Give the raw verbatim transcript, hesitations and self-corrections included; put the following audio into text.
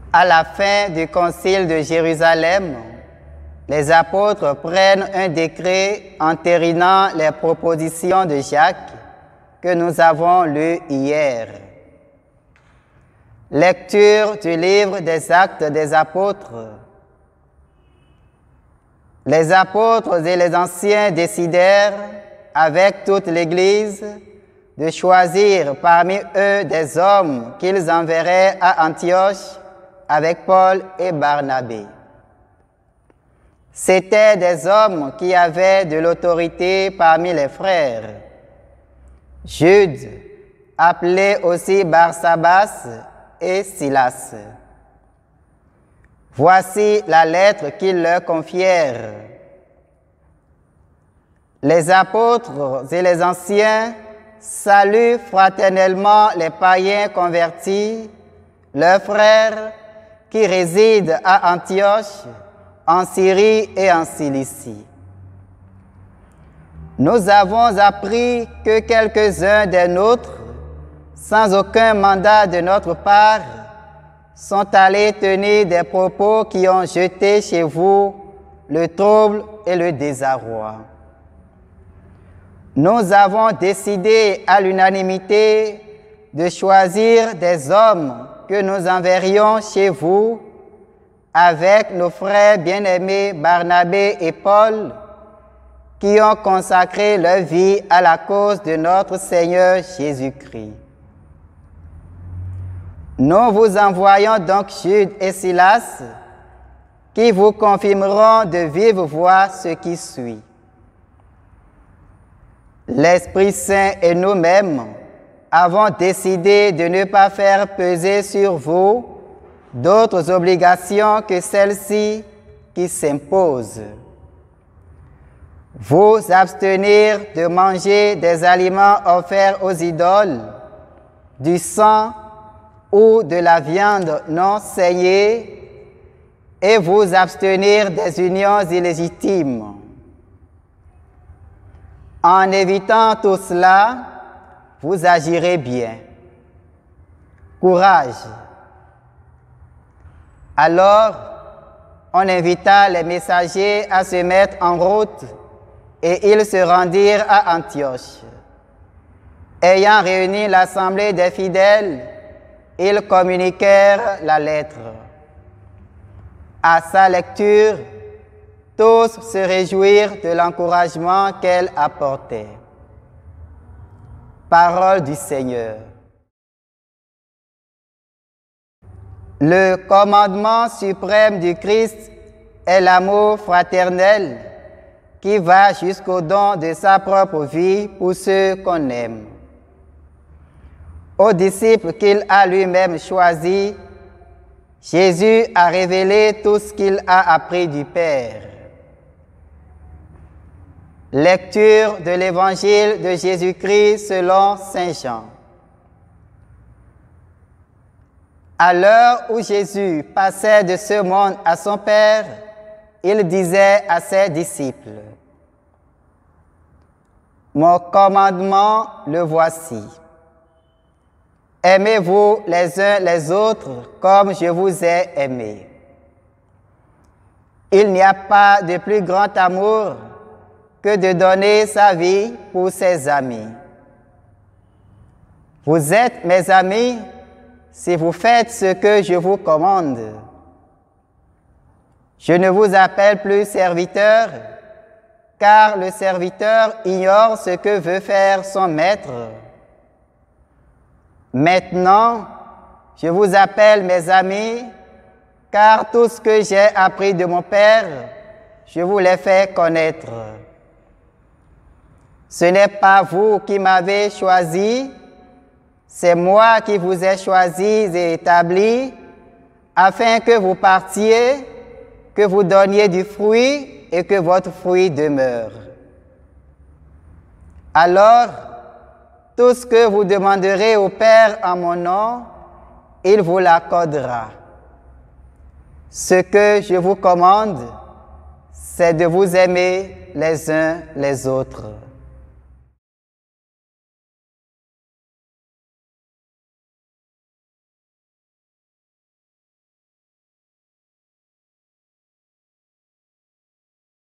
À la fin du concile de Jérusalem, les apôtres prennent un décret entérinant les propositions de Jacques que nous avons lues hier. Lecture du livre des Actes des Apôtres. Les apôtres et les anciens décidèrent, avec toute l'Église, de choisir parmi eux des hommes qu'ils enverraient à Antioche avec Paul et Barnabé. C'étaient des hommes qui avaient de l'autorité parmi les frères. Jude, appelé aussi Barsabas, et Silas. Voici la lettre qu'ils leur confièrent. Les apôtres et les anciens saluent fraternellement les païens convertis, leurs frères qui résident à Antioche, en Syrie et en Cilicie. Nous avons appris que quelques-uns des nôtres, sans aucun mandat de notre part, sont allés tenir des propos qui ont jeté chez vous le trouble et le désarroi. Nous avons décidé à l'unanimité de choisir des hommes que nous enverrions chez vous avec nos frères bien-aimés Barnabé et Paul, qui ont consacré leur vie à la cause de notre Seigneur Jésus-Christ. Nous vous envoyons donc Jude et Silas, qui vous confirmeront de vive voix ce qui suit. L'Esprit Saint et nous-mêmes avons décidé de ne pas faire peser sur vous d'autres obligations que celles-ci qui s'imposent. Vous abstenir de manger des aliments offerts aux idoles, du sang ou de la viande non saignée, et vous abstenir des unions illégitimes. En évitant tout cela, vous agirez bien. Courage! Alors, on invita les messagers à se mettre en route et ils se rendirent à Antioche. Ayant réuni l'assemblée des fidèles, ils communiquèrent la lettre. À sa lecture, tous se réjouirent de l'encouragement qu'elle apportait. Parole du Seigneur. Le commandement suprême du Christ est l'amour fraternel qui va jusqu'au don de sa propre vie pour ceux qu'on aime. Aux disciples qu'il a lui-même choisis, Jésus a révélé tout ce qu'il a appris du Père. Lecture de l'Évangile de Jésus-Christ selon saint Jean. À l'heure où Jésus passait de ce monde à son Père, il disait à ses disciples, « Mon commandement, le voici. Aimez-vous les uns les autres comme je vous ai aimés. Il n'y a pas de plus grand amour que de donner sa vie pour ses amis. Vous êtes mes amis si vous faites ce que je vous commande. Je ne vous appelle plus serviteur, car le serviteur ignore ce que veut faire son maître. Maintenant, je vous appelle mes amis, car tout ce que j'ai appris de mon Père, je vous l'ai fait connaître. Ce n'est pas vous qui m'avez choisi, c'est moi qui vous ai choisis et établis, afin que vous partiez, que vous donniez du fruit et que votre fruit demeure. Alors, tout ce que vous demanderez au Père en mon nom, il vous l'accordera. Ce que je vous commande, c'est de vous aimer les uns les autres.